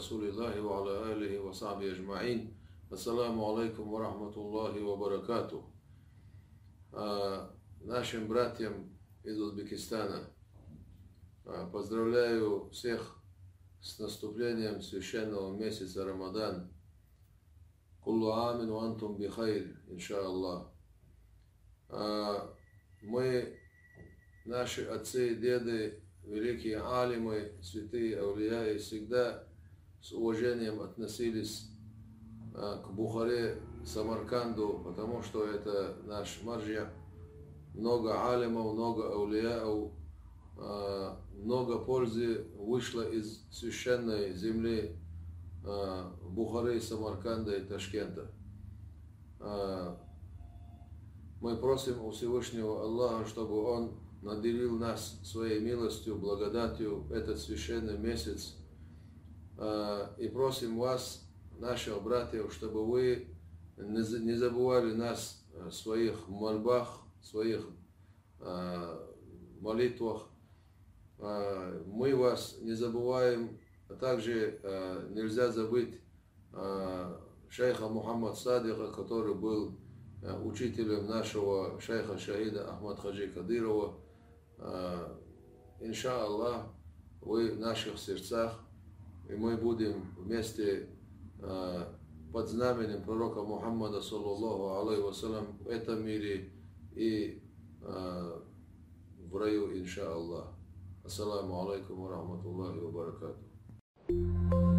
رسول الله وعلى آله وصحبه أجمعين. Assalamu alaikum wa rahmatullahi wa barakatuh. Našim bratjem iz Uzbekistana pozdravljaju svih s nastupljenjem svješćenog mjeseca Ramadan. Kullu amin wa antum bi khair, inša Allah. Moji, naši отцы, деды, великие алимы, святые ауляи всегда с уважением относились к Бухаре, Самарканду, потому что это наш марджа. Много алимов, много аулияов, много пользы вышло из священной земли Бухары, Самарканда и Ташкента. Мы просим у Всевышнего Аллаха, чтобы Он наделил нас своей милостью, благодатью этот священный месяц. И просим вас, наших братьев, чтобы вы не забывали нас в своих мольбах, в своих молитвах. Мы вас не забываем, а также нельзя забыть шейха Мухаммад Садика, который был учителем нашего шейха Шахида Ахмад Хаджи Кадырова. Инша Аллах, вы в наших сердцах, и мы будем вместе под знаменем пророка Мухаммада саллаллаху алейхи вассалям в этом мире и в раю, инша Аллах. Ассаламу алейкум ва рахматуллахи ва баракатух.